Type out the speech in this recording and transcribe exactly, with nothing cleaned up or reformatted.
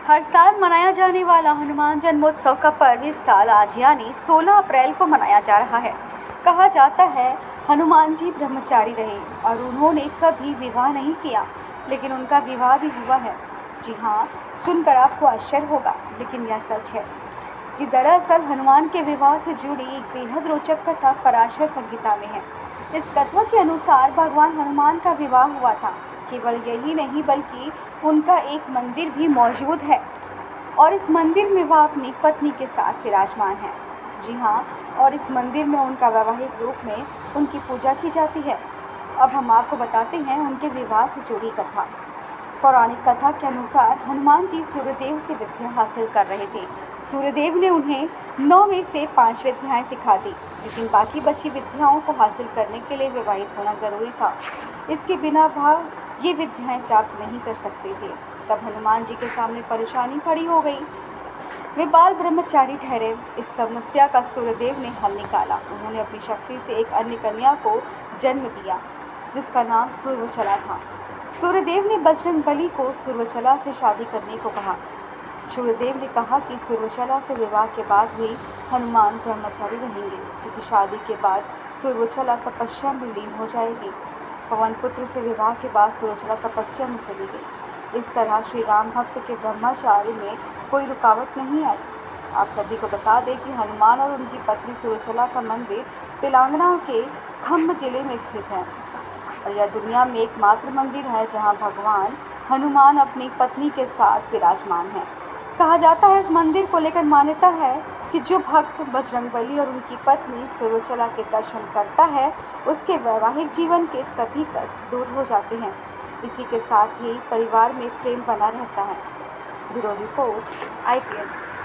हर साल मनाया जाने वाला हनुमान जन्मोत्सव का पर्व इस साल आज यानी सोलह अप्रैल को मनाया जा रहा है। कहा जाता है हनुमान जी ब्रह्मचारी रहे और उन्होंने कभी विवाह नहीं किया, लेकिन उनका विवाह भी हुआ है। जी हाँ, सुनकर आपको आश्चर्य होगा, लेकिन यह सच है। जी दरअसल हनुमान के विवाह से जुड़ी एक बेहद रोचक कथा पराशर संहिता में है। इस कथा के अनुसार भगवान हनुमान का विवाह हुआ था। केवल यही नहीं बल्कि उनका एक मंदिर भी मौजूद है और इस मंदिर में वह अपनी पत्नी के साथ विराजमान है। जी हाँ, और इस मंदिर में उनका वैवाहिक रूप में उनकी पूजा की जाती है। अब हम आपको बताते हैं उनके विवाह से जुड़ी कथा। पौराणिक कथा के अनुसार हनुमान जी सूर्यदेव से विद्या हासिल कर रहे थे। सूर्यदेव ने उन्हें नौ में से पाँच विद्याएं सिखा दी, लेकिन बाकी बची विद्याओं को हासिल करने के लिए विवाहित होना जरूरी था। इसके बिना भाव ये विद्याएं प्राप्त नहीं कर सकते थे। तब हनुमान जी के सामने परेशानी खड़ी हो गई। वे बाल ब्रह्मचारी ठहरे। इस समस्या का सूर्यदेव ने हल निकाला। उन्होंने अपनी शक्ति से एक अन्य कन्या को जन्म दिया, जिसका नाम सूर्यवचला था। सूर्यदेव ने बजरंगबली को सूर्यवचला से शादी करने को कहा। सूर्यदेव ने कहा कि सूर्यवचला से विवाह के बाद ही हनुमान ब्रह्मचारी रहेंगे, क्योंकि शादी के बाद सूर्यवचला तपस्या में लीन हो जाएगी। पवन पुत्र से विवाह के बाद सूर्यवचला तपस्या में चली गई। इस तरह श्री राम भक्त के ब्रह्मचार्य में कोई रुकावट नहीं आई। आप सभी को बता दें कि हनुमान और उनकी पत्नी सूर्यवचला का मंदिर तेलंगाना के खम्म जिले में स्थित है और यह दुनिया में एकमात्र मंदिर है जहां भगवान हनुमान अपनी पत्नी के साथ विराजमान हैं। कहा जाता है इस मंदिर को लेकर मान्यता है कि जो भक्त बजरंगबली और उनकी पत्नी सूर्यवचला के दर्शन करता है, उसके वैवाहिक जीवन के सभी कष्ट दूर हो जाते हैं। इसी के साथ ही परिवार में प्रेम बना रहता है। Bureau report I P L.